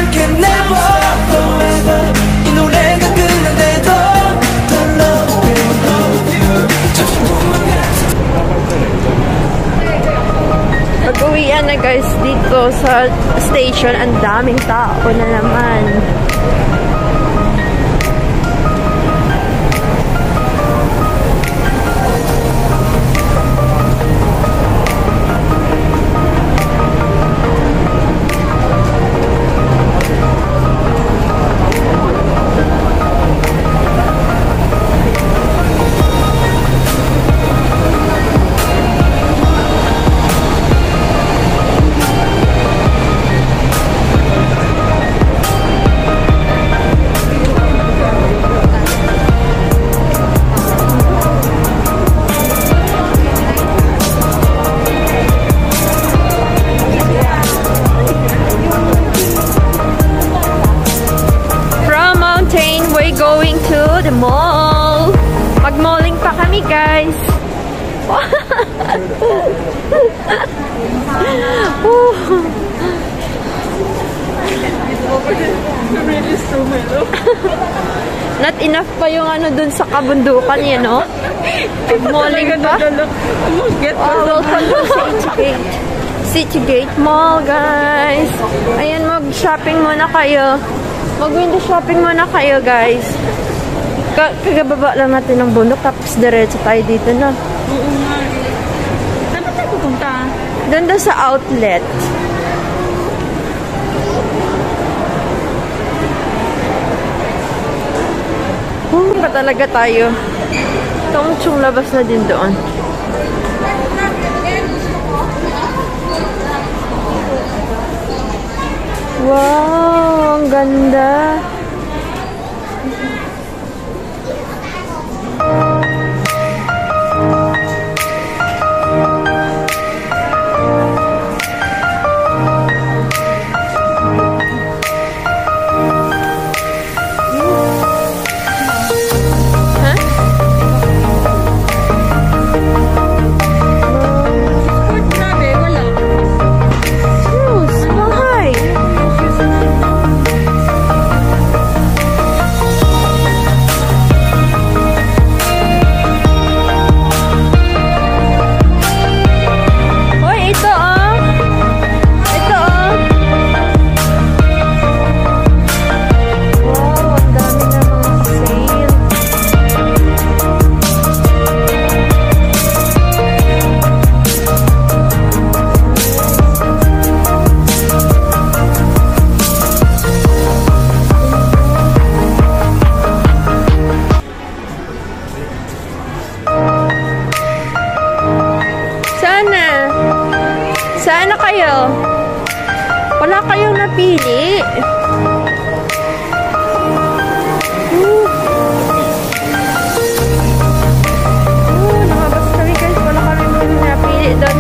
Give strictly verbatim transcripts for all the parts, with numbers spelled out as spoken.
can never forever 이 노래가 끝난데도 Don't love you, love you 잠시만만 Pag-uwian na guys dito sa station, ang daming tao na naman. Going to the mall. Mag-malling pa kami, guys. Not enough pa yung ano dun sa kabundukan yan, no? Mag-malling pa. Wow, welcome to Citygate. Citygate Mall, guys. Ayan, mag-shopping muna kayo. Mag-window shopping muna kayo, guys. Kagababa lang natin ng bundok, tapos diretso tayo dito, no? Oo nga. Saan ba tayo pupunta? Doon daw sa outlet. Huh, pa talaga tayo. Tungtsong labas na din doon. Wow, ang ganda. Saan na kayo? Wala kayong napili. Uh. Uh, nakabas kami guys. Wala kami napili doon.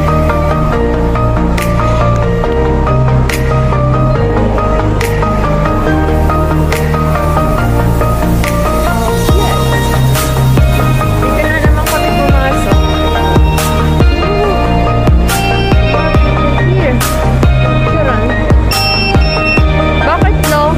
Bakit low?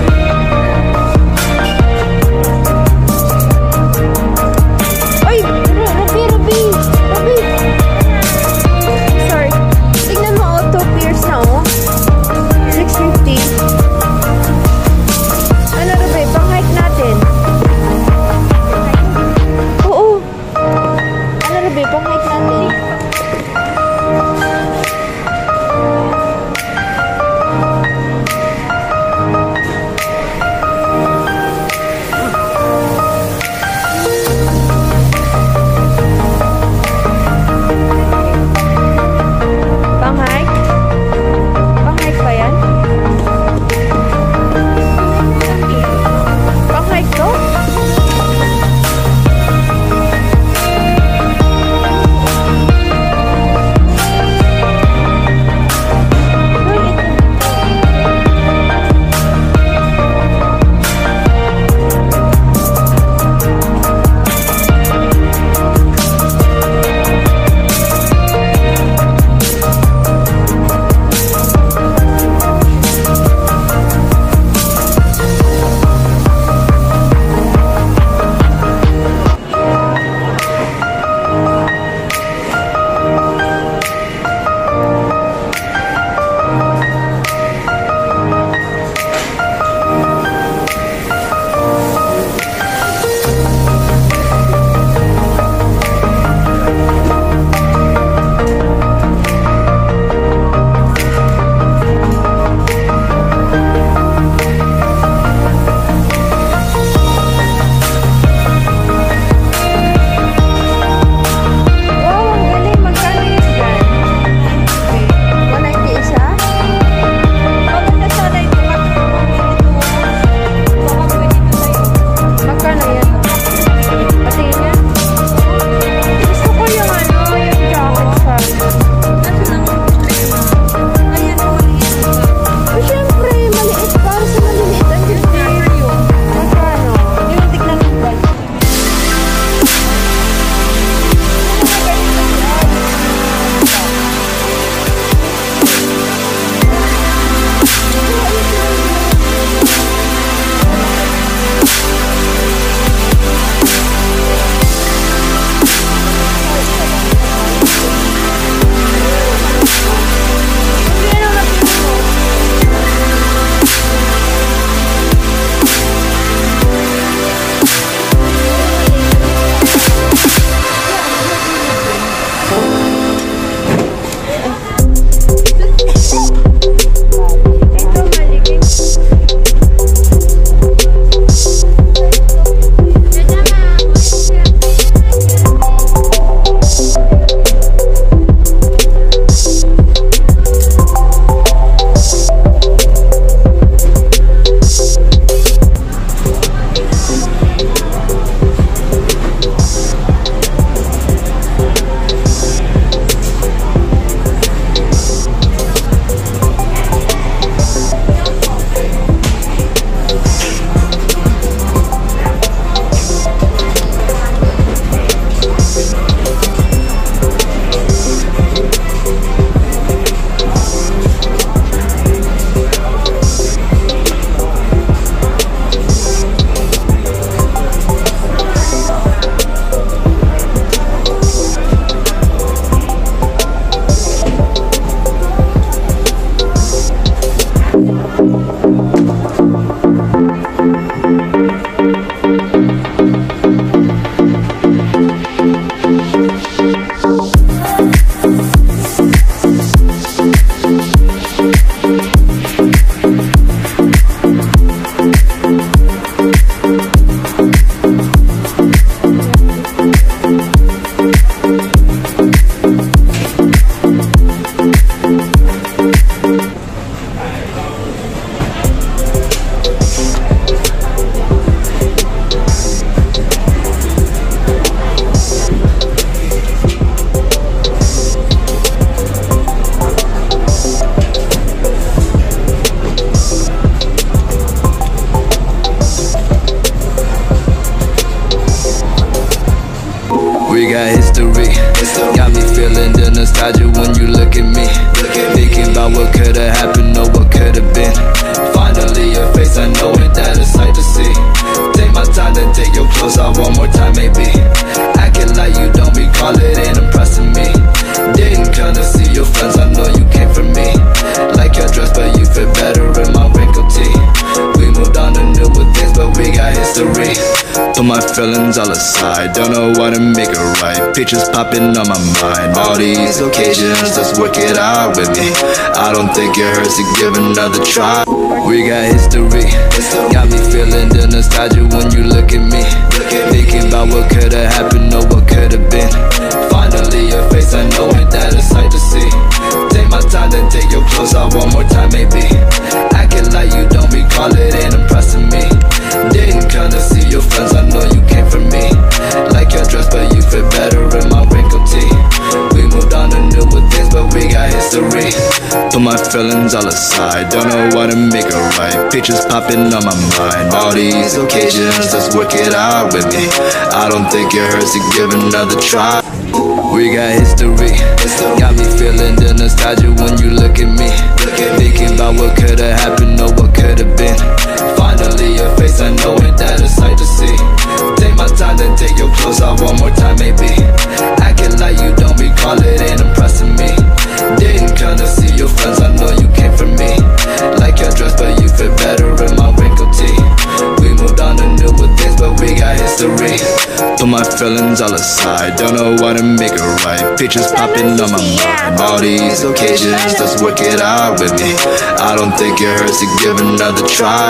We got history, got me feeling the nostalgia when you look at me. Thinking about what could've happened or what could've been. Finally your face, I know it, that a sight to see. Take my time, then take your clothes off one more time maybe. Acting like you don't recall it, ain't impressing me. Didn't come to see your friends, I know you came for me. Like your dress, but you fit better in my wrinkled tee. We moved on to newer things, but we got history. Put my feelings all aside, don't know what to make it right. Pictures popping on my mind, all these occasions, let's work it out with me. I don't think it hurts to give another try. We got history, got me feeling the nostalgia when you look at me. Thinking about what could've happened or what could've been. Finally your face, I know it, that a sight to see. Take my time, then take your clothes off one more time maybe. Acting like you don't recall it, ain't impressing me. Didn't come to see your friends, I know you came for me. Like your dress, but you fit better in my wrinkled tee. We moved on to newer things, but we got history. Put my feelings all aside, don't know what to make it right. Pictures popping on my mind, all these occasions, let's work it out with me. I don't think it hurts to give another try. We got history, got me feeling the nostalgia when you look at me. Thinking about what could've happened or what could've been. Finally your face, I know it, that a sight to see. Take my time, then take your clothes off one more time maybe. Acting like you don't recall it, ain't impressing me. Didn't come to see your friends, I know you came for me. Like your dress, but you fit better in my wrinkled tee. We moved on to newer things, but we got history. Put my feelings all aside, don't know what to make it right. Pictures popping on my mind, all these occasions, let's work it out with me. I don't think it hurts to give another try.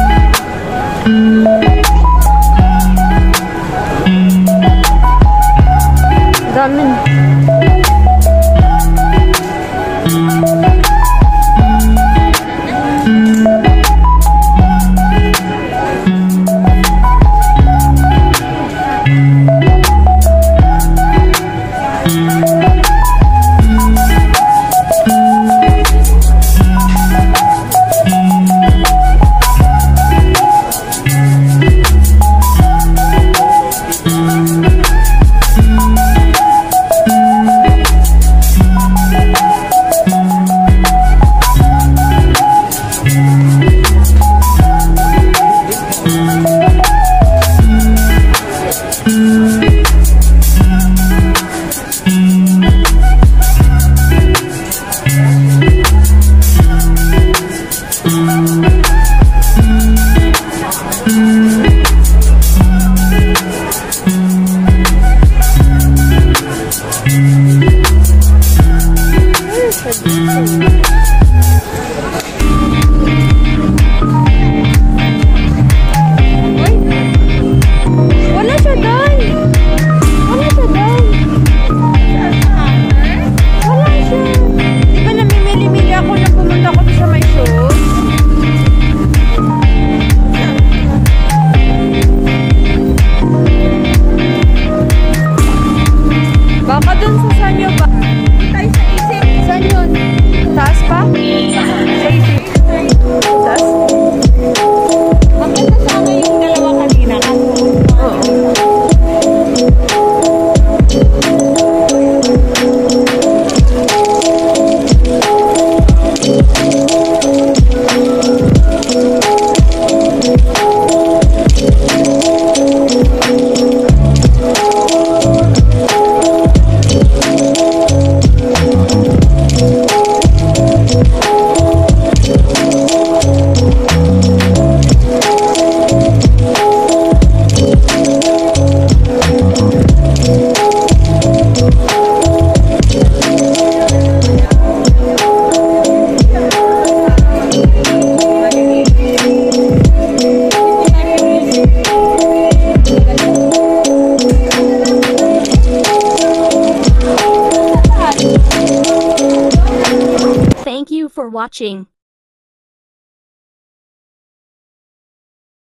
Dami. for watching.